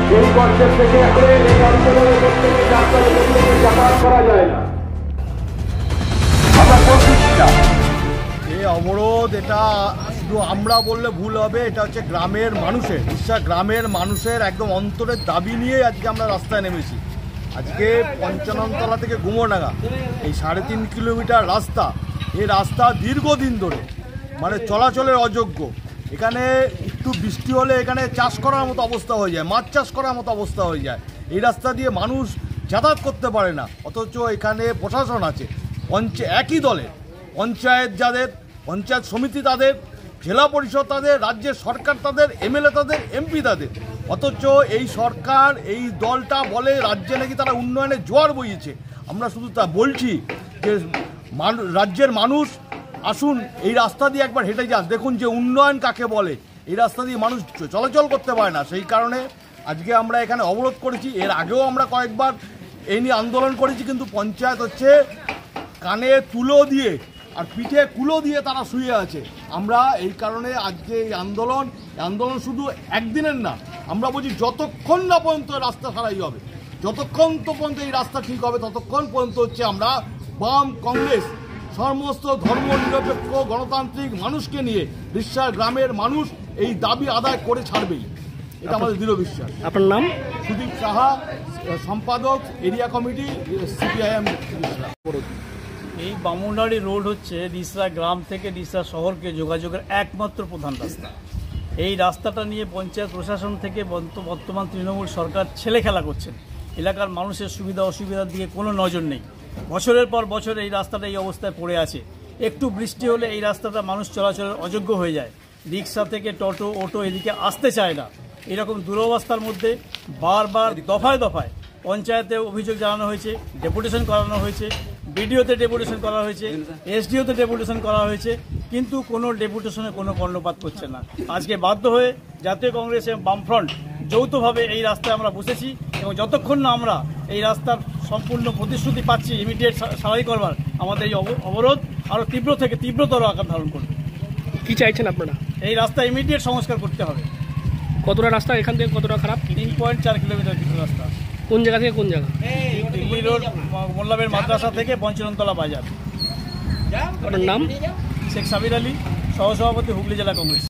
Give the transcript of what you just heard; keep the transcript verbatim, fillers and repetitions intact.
এই গর্তের থেকে এই অঞ্চলের মধ্যে যাতায়াত করা যায় না। আমরা প্রতিষ্ঠা এই অবরোধ এটা শুধু আমরা বললে ভুল হবে, এটা হচ্ছে গ্রামের মানুষের ইচ্ছা, গ্রামের মানুষের একদম অন্তরের দাবি নিয়ে আজকে আমরা রাস্তায় নেমেছি। আজকে পঞ্চাননতলা থেকে গুমরডাঙ্গা এই সাড়ে তিন কিলোমিটার রাস্তা, এই রাস্তা দীর্ঘদিন ধরে মানে চলাচলের অযোগ্য। এখানে একটু বৃষ্টি হলে এখানে চাষ করার মতো অবস্থা হয়ে যায়, মাছ চাষ করার মতো অবস্থা হয়ে যায়। এই রাস্তা দিয়ে মানুষ যাতায়াত করতে পারে না, অথচ এখানে প্রশাসন আছে পঞ্চায়েত একই দলে, পঞ্চায়েত যাদের, পঞ্চায়েত সমিতি তাদের, জেলা পরিষদ তাদের, রাজ্যের সরকার তাদের, এমএলএ তাদের, এমপি তাদের। অথচ এই সরকার, এই দলটা বলে রাজ্যে নাকি তারা উন্নয়নের জোয়ার বইয়েছে। আমরা শুধু তা বলছি যে রাজ্যের মানুষ আসুন এই রাস্তা দিয়ে একবার হেঁটে যান, দেখুন যে উন্নয়ন কাকে বলে। এই রাস্তা দিয়ে মানুষ চলাচল করতে পারে না, সেই কারণে আজকে আমরা এখানে অবরোধ করেছি। এর আগেও আমরা কয়েকবার এই নিয়ে আন্দোলন করেছি, কিন্তু পঞ্চায়েত হচ্ছে কানে তুলো দিয়ে আর পিঠে কুলো দিয়ে তারা শুয়ে আছে। আমরা এই কারণে আজকে এই আন্দোলন আন্দোলন শুধু একদিনের না, আমরা বলছি যতক্ষণ না পর্যন্ত রাস্তা সারাই হবে, যতক্ষণ তো পর্যন্ত এই রাস্তা ঠিক হবে, ততক্ষণ পর্যন্ত হচ্ছে আমরা বাম, কংগ্রেস, সমস্ত ধর্ম নিরপেক্ষ গণতান্ত্রিক মানুষকে নিয়ে রিষড়ার গ্রামের মানুষ এই দাবি আদায় করে ছাড়বেই, এটা আমাদের দৃঢ় বিশ্বাস। আপনার নাম? সুদীপ সাহা, সম্পাদক, এরিয়া কমিটি, সিপিআইএম। এই বামুনহাড়ি রোড হচ্ছে রিষড়া গ্রাম থেকে রিষড়া শহরকে যোগাযোগের একমাত্র প্রধান রাস্তা। এই রাস্তাটা নিয়ে পঞ্চায়েত প্রশাসন থেকে বর্তমান তৃণমূল সরকার ছেলে খেলা করছেন। এলাকার মানুষের সুবিধা অসুবিধার দিকে কোনো নজর নেই। বছরের পর বছর এই রাস্তাটা এই অবস্থায় পড়ে আছে। একটু বৃষ্টি হলে এই রাস্তাটা মানুষ চলাচলের অযোগ্য হয়ে যায়। রিক্সা থেকে টোটো, অটো এদিকে আসতে চায় না। এরকম দুরবস্থার মধ্যে বারবার দফায় দফায় পঞ্চায়েতে অভিযোগ জানানো হয়েছে, ডেপুটেশন করানো হয়েছে, বিডিওতে ডেপুটেশন করা হয়েছে, এসডিওতে ডেপুটেশন করা হয়েছে, কিন্তু কোনো ডেপুটেশনে কোনো কর্ণপাত করছে না। আজকে বাধ্য হয়ে জাতীয় কংগ্রেস এবং বামফ্রন্ট যৌথভাবে এই রাস্তায় আমরা বসেছি, এবং যতক্ষণ না আমরা এই রাস্তার সম্পূর্ণ প্রতিশ্রুতি পাচ্ছি ইমিডিয়েট সারাই করবার, আমাদের এই অবরোধ আরও তীব্র থেকে তীব্রতর আকার ধারণ করবে। কি চাইছেন আপনারা? এই রাস্তা ইমিডিয়েট সংস্কার করতে হবে। কতটা রাস্তা এখান থেকে কতটা খারাপ? তিন পয়েন্ট চার কিলোমিটার রাস্তা। কোন জায়গা থেকে কোন জায়গা? দিল্লি রোড, মোল্লাবের মাদ্রাসা থেকে পঞ্চাননতলা বাজার। আপনার নাম? শেখ সাবির আলী, সহসভাপতি, হুগলি জেলা কংগ্রেস।